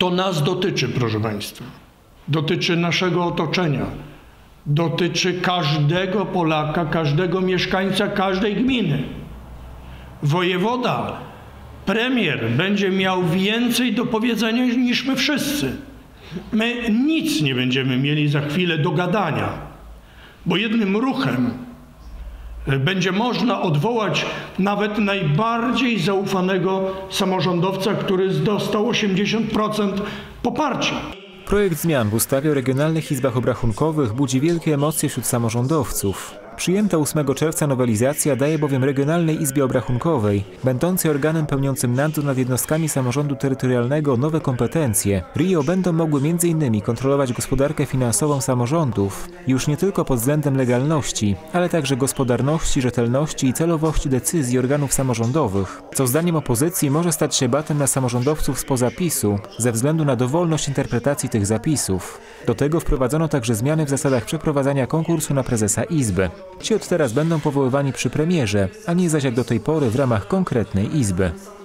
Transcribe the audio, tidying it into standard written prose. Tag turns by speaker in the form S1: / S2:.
S1: To nas dotyczy, proszę Państwa. Dotyczy naszego otoczenia. Dotyczy każdego Polaka, każdego mieszkańca każdej gminy. Wojewoda, premier będzie miał więcej do powiedzenia niż my wszyscy. My nic nie będziemy mieli za chwilę do gadania, bo jednym ruchem będzie można odwołać nawet najbardziej zaufanego samorządowca, który dostał 80% poparcia.
S2: Projekt zmian w ustawie o regionalnych izbach obrachunkowych budzi wielkie emocje wśród samorządowców. Przyjęta 8 czerwca nowelizacja daje bowiem Regionalnej Izbie Obrachunkowej, będącej organem pełniącym nadzór nad jednostkami samorządu terytorialnego, nowe kompetencje. RIO będą mogły m.in. kontrolować gospodarkę finansową samorządów, już nie tylko pod względem legalności, ale także gospodarności, rzetelności i celowości decyzji organów samorządowych, co zdaniem opozycji może stać się batem na samorządowców spoza PiS-u, ze względu na dowolność interpretacji tych zapisów. Do tego wprowadzono także zmiany w zasadach przeprowadzania konkursu na prezesa Izby. Ci od teraz będą powoływani przy premierze, a nie zaś jak do tej pory w ramach konkretnej izby.